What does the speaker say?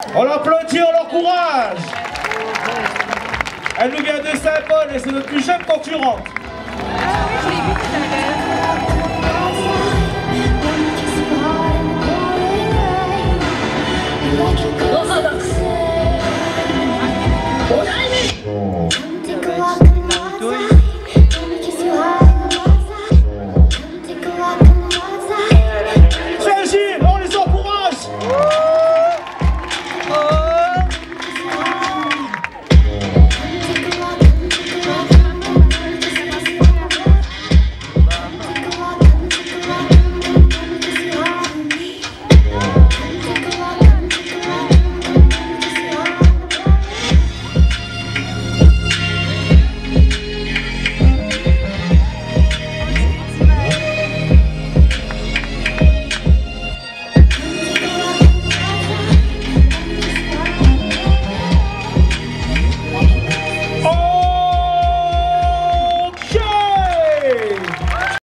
On l'applaudit, on l'encourage. Elle nous vient de Saint-Paul et c'est notre plus jeune concurrente. Oh,